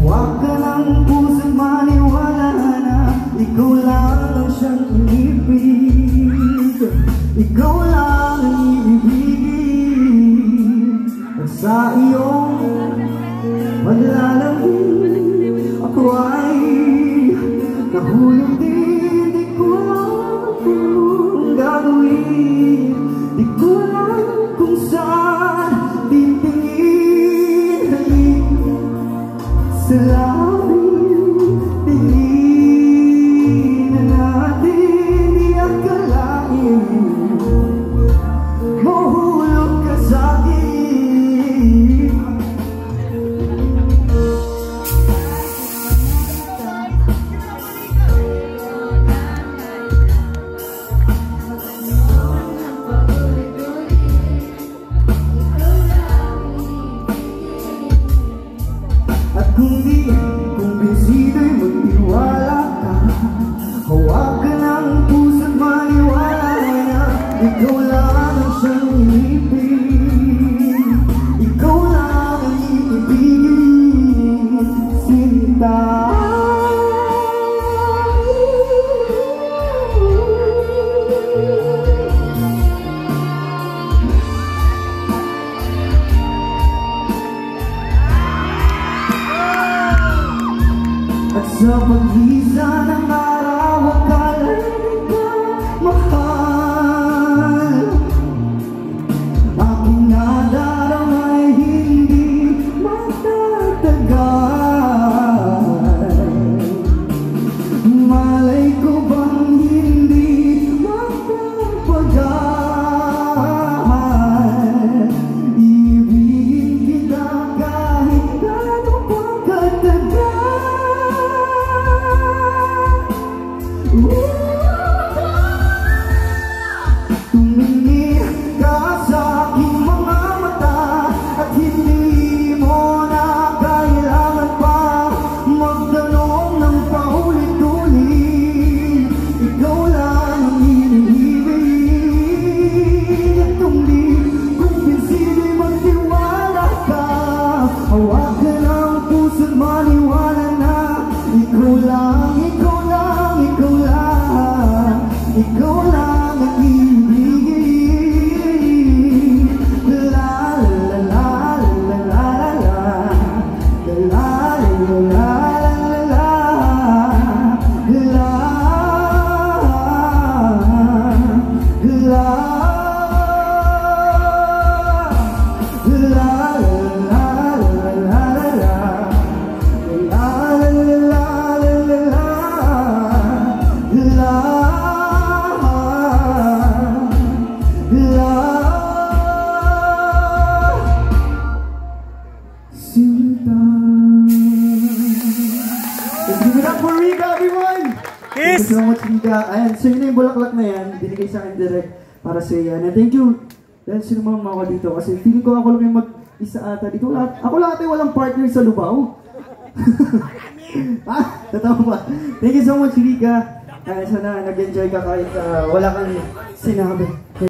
Huwag ka ng puso't maniwala na ikaw lang ang siyang inibig. Ikaw lang ang iibigin. At sa iyong paglalamig ako ay nahulog din. Di ko alam kung gagawin, di ko alam kung saan titingin. Sa labing tingin na natin, di akalain mahulog ka sa'kin. At kung di kumbinsido'y magtiwala ka, hawak ka ng puso't maniwala na ikaw lang ang siyang inibig. Ikaw lang ang iibigin, sinta. At sa pag-isa ng araw, akala ka mahal. Aking nadaramay hindi matatagal. Malay ko bang hindi matapagal. Ibigin kita kahit gano'n pang katagal. Tumingin ka sa aking mga mata at hindi mo na kailangan pa magtanong ng paulit-ulit. Ikaw lang ang iniibig. At kung di kumbinsido'y magtiwala ka, hawak ka ng puso't maniwala na ikaw lang, ikaw lang, ikaw lang, ikaw lang ang ibigin. La la la la la la la la la la Give it up for Rika, everyone! Yes! Thank you so much, Rika. Ayan, so yun na yung bulaklak na yan. Binigay sa akin direct para sa yan. And thank you dahil sinumama ako dito. Kasi feeling ko ako lang yung mag-isa ata dito. Ako lahat ay walang partner sa Lubao. Totoo ba? Thank you so much, Rika. Sana nag-enjoy ka kahit wala kang sinabi.